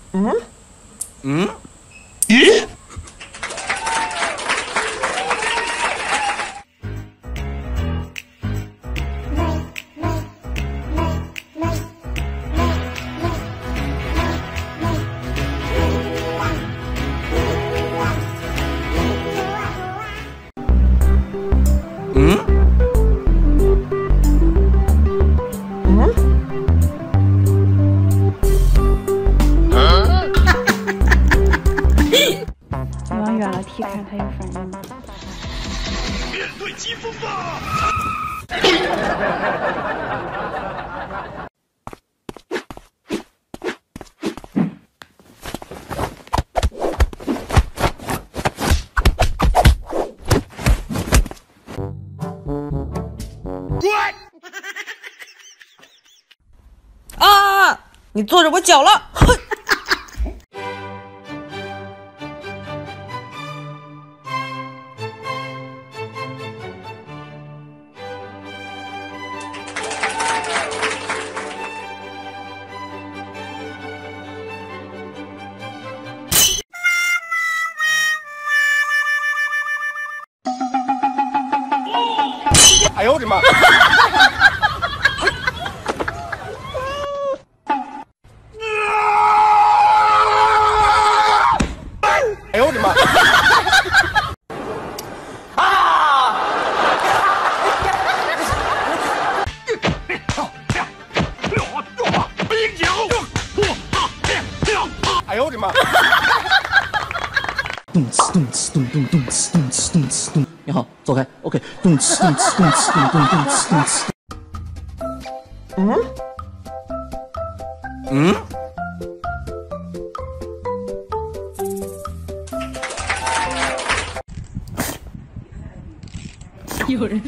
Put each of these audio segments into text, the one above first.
嗯？嗯？咦？嗯？嗯？ 你往远了踢，看他有反应吗？ 面对疾风吧！ 啊！你坐着我脚了！哼！ 哎呦我的妈！哎呦我的妈！啊！哎呦我的妈！ 动次动次动动动次动次动次动，你好，走开 ，OK， 动次动次动次动动动次动次。 嗯？ 嗯？ 有人。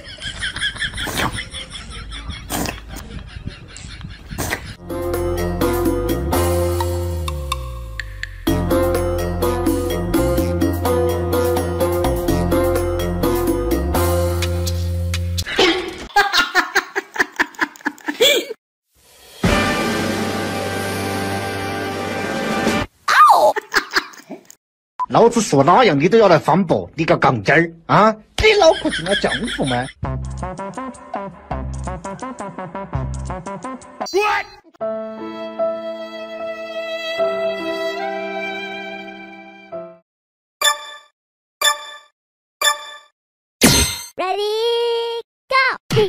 老子说哪样你都要来反驳，你个杠精儿啊！你脑壳进了浆糊吗？ Ready, go!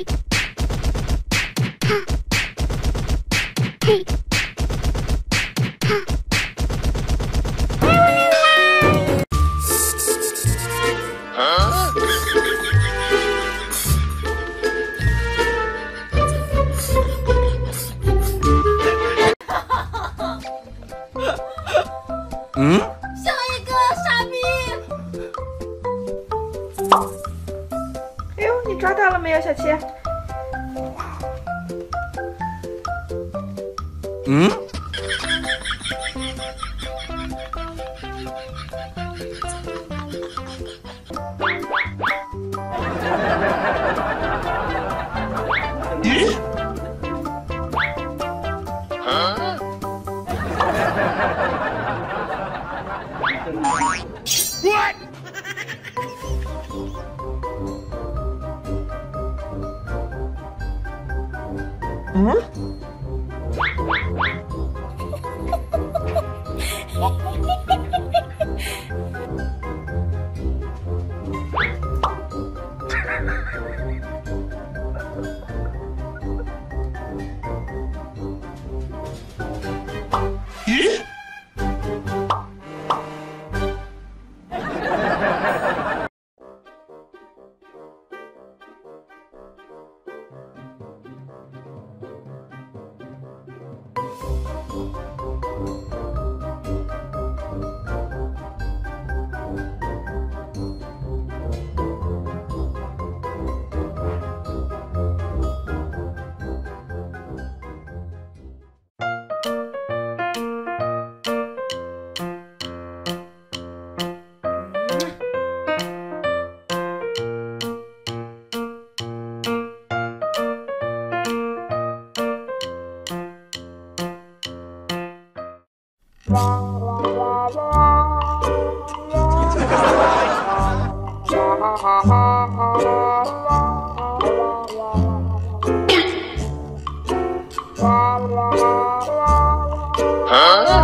Mm? 下一个傻逼！ 哎呦，你抓到了没有，小七？ Mm? What? Mm? 啊